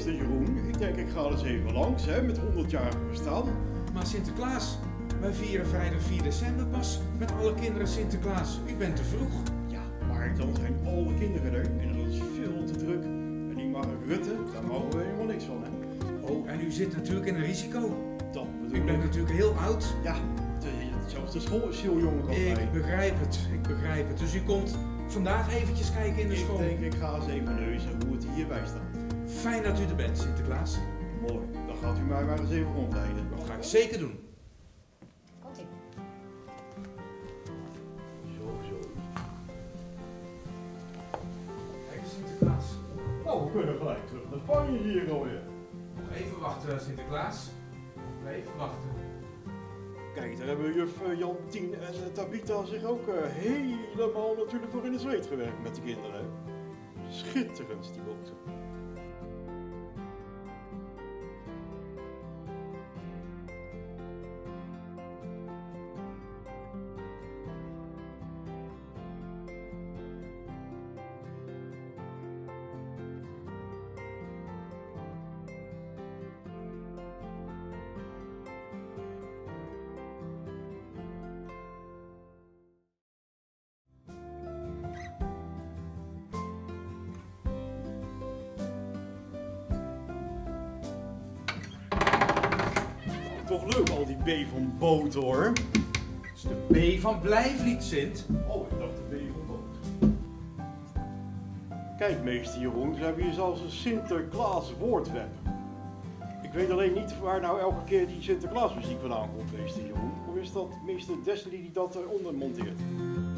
meester Jeroen. Ik denk ik ga er eens even langs, hè, met 100-jarig bestaan. Maar Sinterklaas, wij vieren vrijdag 4 december pas met alle kinderen Sinterklaas. U bent te vroeg. Ja, maar dan zijn alle kinderen er en dat is veel te druk. En die Mark Rutte, daar mogen we helemaal niks van, hè. Oh, en u zit natuurlijk in een risico. Dat U bedoel bent ik. natuurlijk heel oud. Ja, zelfs de school is heel jong als mij. Ik begrijp het. Dus u komt vandaag eventjes kijken in de Ik school. denk ik ga eens even neuzen hoe het hierbij staat. Fijn dat u er bent, Sinterklaas. Mooi, dan gaat u mij maar eens even rondleiden. Dat ga ik zeker doen. Komt-ie. Zo. Kijk eens, Sinterklaas. Nou, we kunnen gelijk terug naar Spanje hier alweer. Nog even wachten, Sinterklaas. Even wachten. Kijk, daar hebben juf Jantien en Tabita zich ook helemaal natuurlijk voor in de zweet gewerkt met de kinderen. Hè. Schitterend, die boten. Toch leuk al die B van boten hoor. Dat is de B van Blijvliet, Sint. Oh, ik dacht de B van boot. Kijk meester Jeroen, ze hebben hier zelfs een Sinterklaas woordweb. Ik weet alleen niet waar nou elke keer die Sinterklaas muziek vandaan komt, meester Jeroen. Of is dat meester Desley die dat eronder monteert?